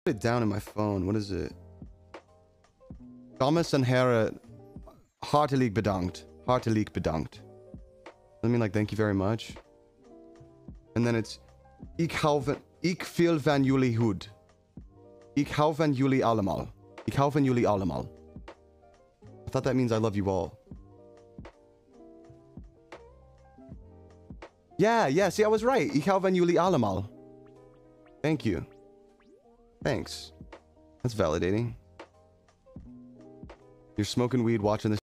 It down in my phone. What is it? Thomas and Hera, hartelijk bedankt. Hartelijk bedankt. I mean, like, thank you very much. And then it's, ik veel van jullie goed. Ik hou van jullie allemaal. Ik hou van jullie allemaal. I thought that means I love you all. Yeah, see, I was right. Ik hou van jullie allemaal. Thank you. Thanks. That's validating. You're smoking weed, watching this.